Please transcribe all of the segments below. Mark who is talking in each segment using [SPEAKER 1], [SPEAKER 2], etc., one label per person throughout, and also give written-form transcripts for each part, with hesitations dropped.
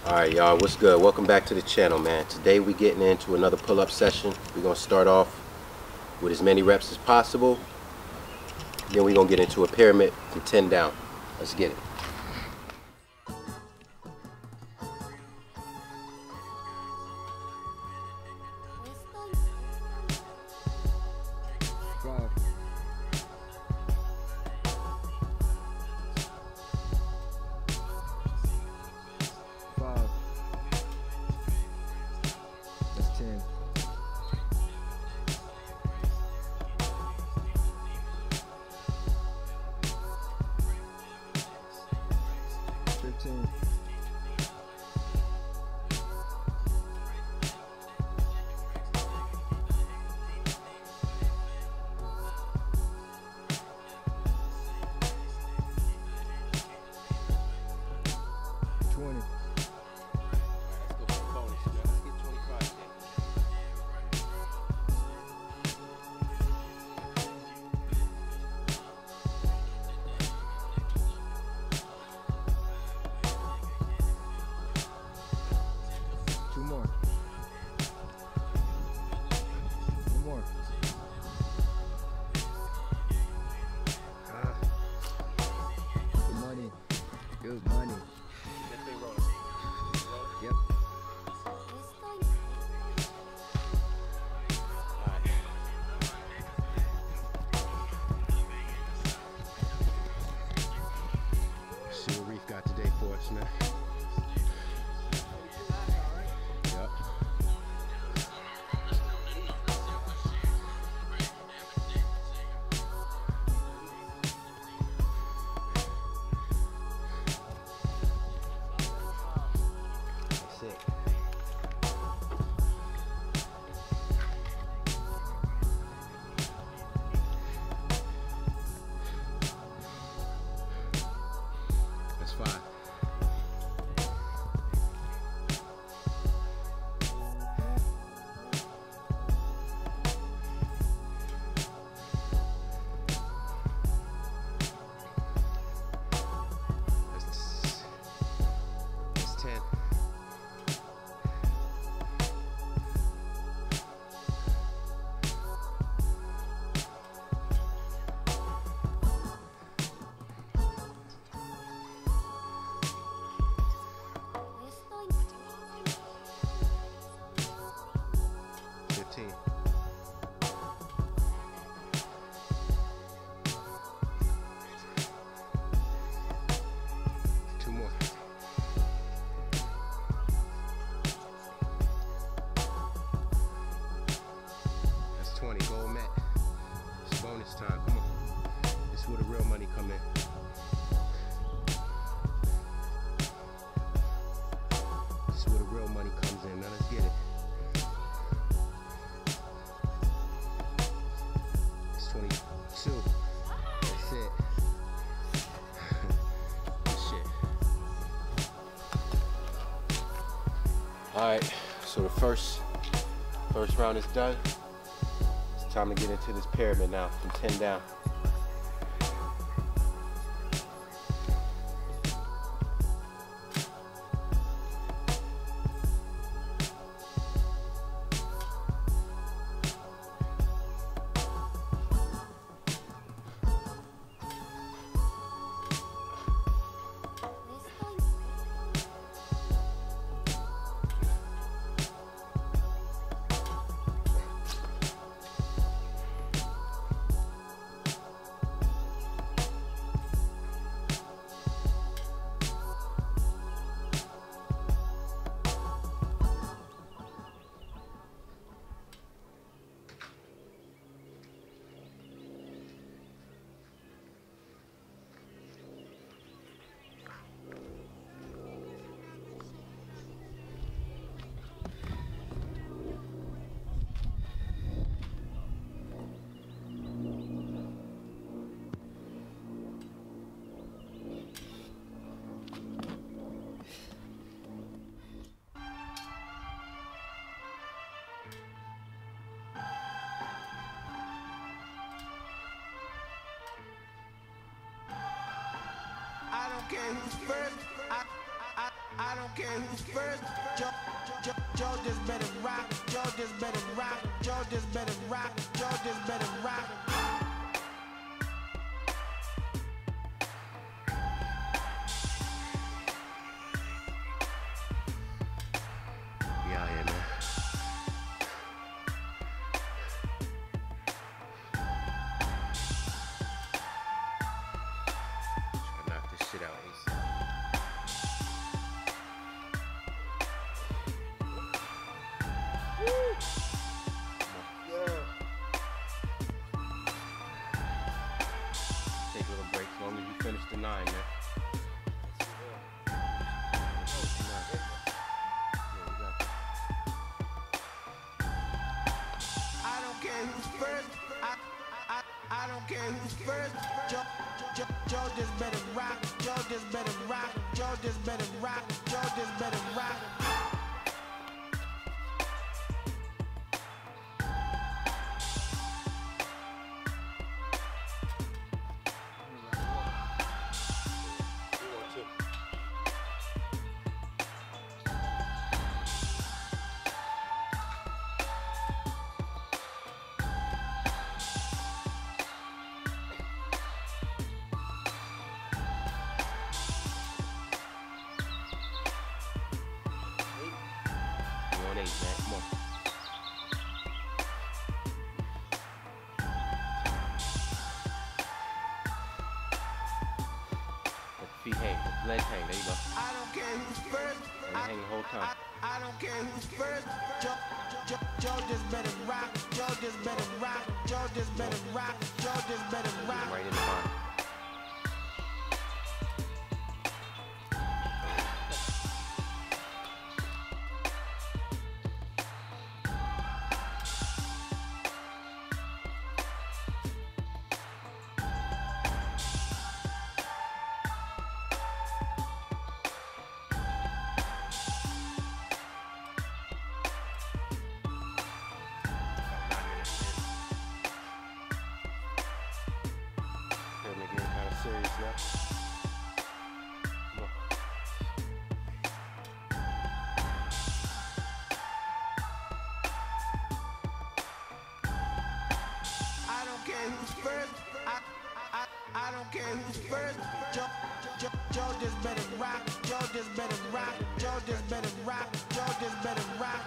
[SPEAKER 1] Alright y'all, what's good? Welcome back to the channel, man. Today we getting into another pull-up session. We're gonna start off with as many reps as possible. Then we're gonna get into a pyramid from 10 down. Let's get it.
[SPEAKER 2] Good money. Yep.
[SPEAKER 1] See what Reef got today for us, man. Yep. That's it. That's 5. That's 10. Two more. That's 20. Gold mat. It's bonus time. Come on. This is where the real money come in. This is where the real money comes in. Now let's get it. It's 22. That's it. Good shit. Alright, so the first round is done. It's time to get into this pyramid now from 10 down.
[SPEAKER 3] I don't care who's first. I don't care who's first. Joe just better rock. Joe just better rock. Joe just better rock. Joe just better rock.
[SPEAKER 1] Yeah, yeah, man. Try to knock this shit out ASAP. Take a little break as long as you finish the 9, man.
[SPEAKER 3] I don't care who's first. I don't care who's first. Joe just better rock. Joe just better rock. Joe just better rock. Joe just better rock.
[SPEAKER 1] On 8, man. Come on. Let the feet hang. Let the legs hang. There you go.
[SPEAKER 3] I don't care who's first.
[SPEAKER 1] Hang the whole time.
[SPEAKER 3] I don't care who's first. Joe just better rock. Joe just better rock. Joe just better rock. Joe just better rock.
[SPEAKER 1] Right in the bottom. Getting kind of serious now. Come on.
[SPEAKER 3] I don't care who's first. I don't care who's first. Joe just better rock. Joe just better rock. Joe just better rock. Joe just better rock.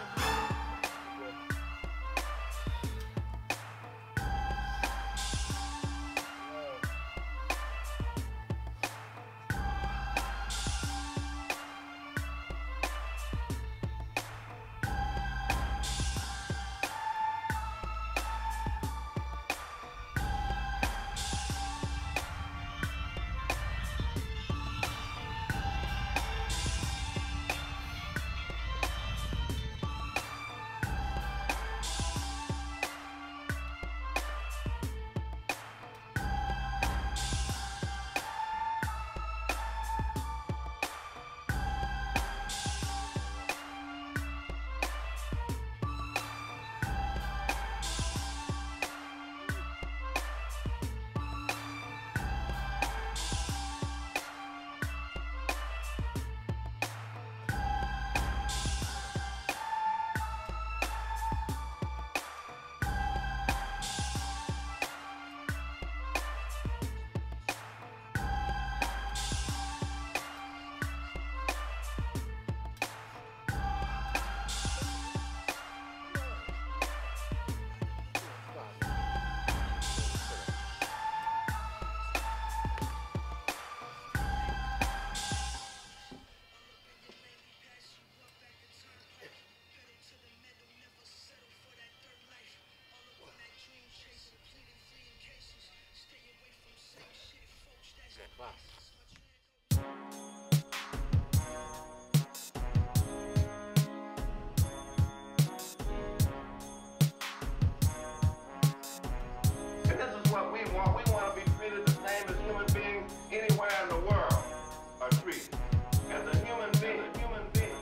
[SPEAKER 4] And this is what we want. We want to be treated the same as human beings anywhere in the world are treated. As a human being, a human being.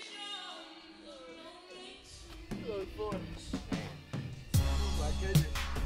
[SPEAKER 2] Oh my goodness.